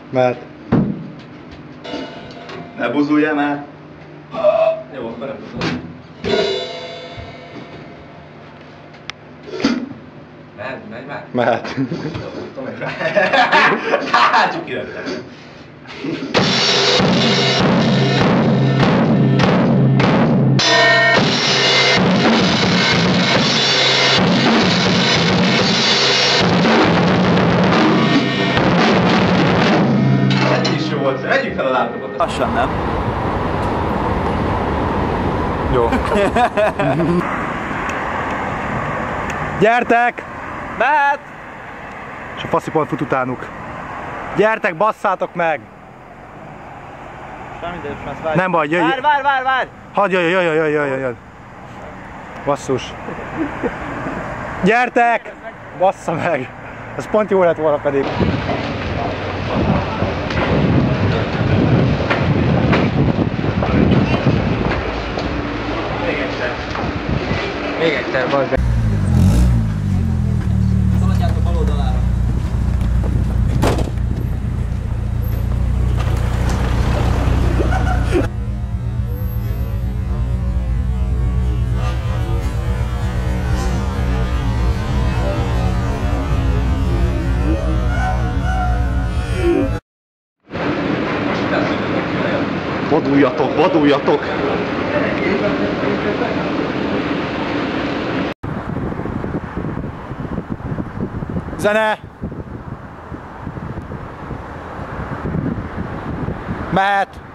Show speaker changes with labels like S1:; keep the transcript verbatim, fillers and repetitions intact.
S1: Mehet.
S2: Ne buzuljál már!
S3: Jó, akkor nem buzulok. Mehet, megy már?
S1: Mehet.
S2: Haha, csak kivettem. Ez is jó volt, vegyük fel a látogatót.
S4: Lassan, nem?
S1: Jó. Gyertek!
S4: Mehet!
S1: És a faszipont fut utánuk. Gyertek, basszátok meg!
S4: Semmi, de most várj.
S1: Nem baj, jöjj!
S4: Várj, várj, várj, várj!
S1: Hadd jöjj, jöjj, jöjj, jöjj, jöjj, jöjj! Basszus! Gyertek! Bassza meg! Ez pont jó lett volna pedig.
S3: Még egyszer.
S4: Még egyszer, bazd meg.
S3: Szaladjátok bal oldalára.
S2: Vaduljatok, vaduljatok!
S1: Zene! Mehet!